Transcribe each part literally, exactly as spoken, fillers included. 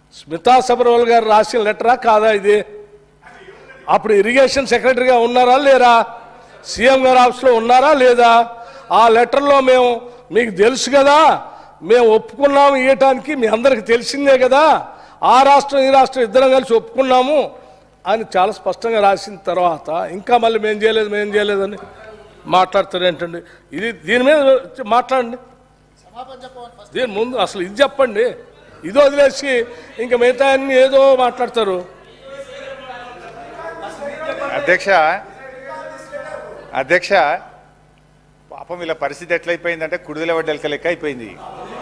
స్మితా సబర్వాల్ గారు రాసిన లెటరా కాదా ఇది? అప్పుడు ఇరిగేషన్ సెక్రటరీగా ఉన్నారా లేరా? సీఎం గారు ఆఫీస్లో ఉన్నారా లేదా? ఆ లెటర్లో మేము మీకు తెలుసు కదా, మేము ఒప్పుకున్నాము ఇవ్వటానికి, మీ అందరికి తెలిసిందే కదా, ఆ రాష్ట్రం ఈ రాష్ట్రం ఇద్దరం కలిసి ఒప్పుకున్నాము అని చాలా స్పష్టంగా రాసిన తర్వాత ఇంకా మళ్ళీ మేము చేయలేదు మేము చేయలేదని మాట్లాడతారు ఏంటండి? ఇది దీని మీద మాట్లాడండి, దీని ముందు అసలు ఇది చెప్పండి. ఇది వదిలేసి ఇంకా మిగతా అన్ని ఏదో మాట్లాడతారు. అధ్యక్ష అధ్యక్ష పాపం వీళ్ళ పరిస్థితి ఎట్లయిపోయిందంటే కుడిదల వడ్డెలక లెక్క అయిపోయింది.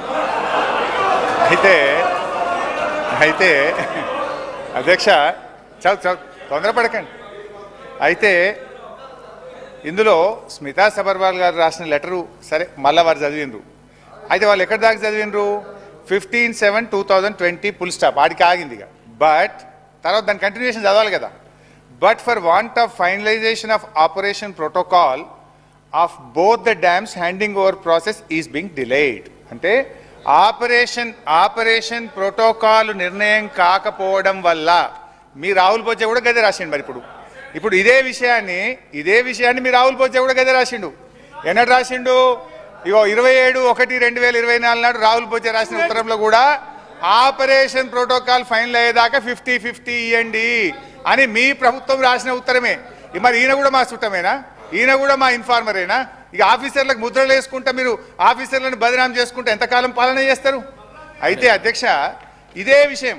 అయితే అయితే అధ్యక్ష చాలా చాలా తొందరపడకండి. అయితే ఇందులో స్మితా సబర్వాల్ గారు రాసిన లెటరు సరే మళ్ళీ వారు చదివినరు. అయితే వాళ్ళు ఎక్కడి దాకా చదివినరు? Fifteen seven two thousand twenty full stop ఆడికి ఆగింది. ఇక బట్ తర్వాత దాని కంటిన్యూషన్ చదవాలి కదా. But for want of finalisation of operation protocol of both the dams handing over process is being delayed. అంటే ఆపరేషన్ ఆపరేషన్ ప్రోటోకాల్ నిర్ణయం కాకపోవడం వల్ల మీ రాహుల్ బొజ్జ కూడా గదే రాసిండు. మరి ఇప్పుడు ఇప్పుడు ఇదే విషయాన్ని ఇదే విషయాన్ని మీ రాహుల్ బొజ్జ కూడా గదే రాసిండు. ఎన్నడు రాసిండు? ఇగో ఇరవై ఏడు ఒకటి రెండు వేల ఇరవై నాలుగు నాడు రాహుల్ బొజ్జ రాసిన ఉత్తరంలో కూడా ఆపరేషన్ ప్రోటోకాల్ ఫైనల్ అయ్యేదాకా ఫిఫ్టీ ఫిఫ్టీ ఇవ్వండి అని మీ ప్రభుత్వం రాసిన ఉత్తరమే. మరి ఈయన కూడా మా చుట్టమేనా? ఈయన కూడా మా ఇన్ఫార్మరేనా? ఇక ఆఫీసర్లకు ముద్రలు వేసుకుంటా మీరు ఆఫీసర్లను బదనాం చేసుకుంటే ఎంతకాలం పాలన చేస్తారు? అయితే అధ్యక్ష ఇదే విషయం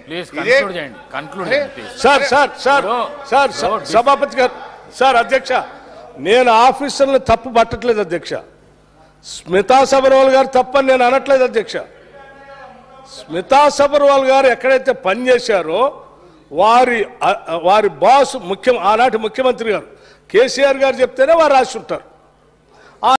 సార్ సార్ సార్ సార్ సభాపతి గారు సార్ అధ్యక్ష నేను ఆఫీసర్లు తప్పు పట్టట్లేదు అధ్యక్ష. స్మితా సబర్వాల్ గారు తప్పని నేను అనట్లేదు అధ్యక్ష. స్మితా సబర్వాల్ గారు ఎక్కడైతే పనిచేశారో వారి వారి బాస్ ముఖ్య ఆనాటి ముఖ్యమంత్రి గారు కేసీఆర్ గారు చెప్తేనే వారు రాసి ఉంటారు.